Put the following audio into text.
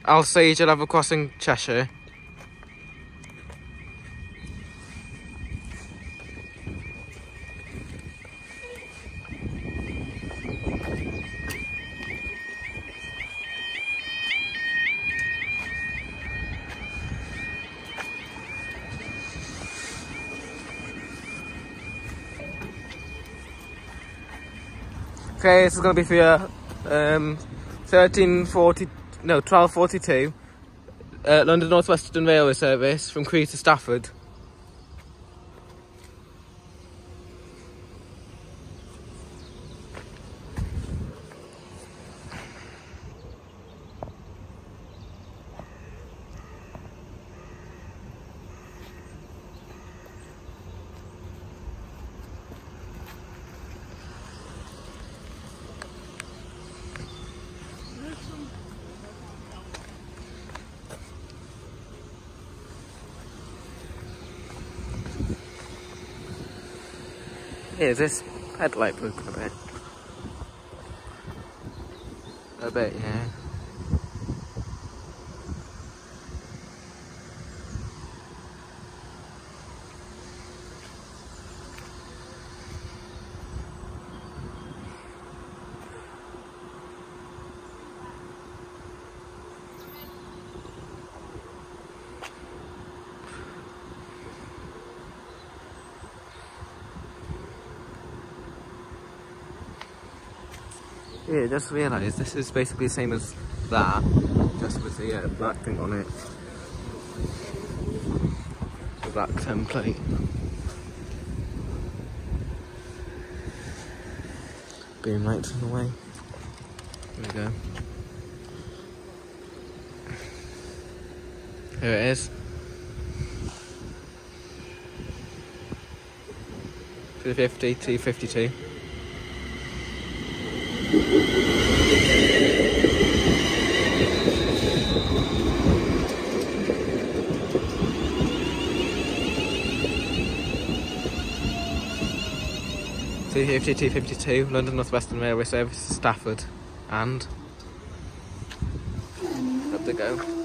Alsager level crossing Cheshire. Okay, this is going to be for your 1242 London North Western Railway Service from Crewe to Stafford. Is this headlight broken a bit? A bit, yeah. Yeah, just realised this is basically the same as that, just with the black thing on it. The black template. Beam lights in the way. There we go. Here it is. 250, 252. London North Western Railway Service, Stafford, and up they go.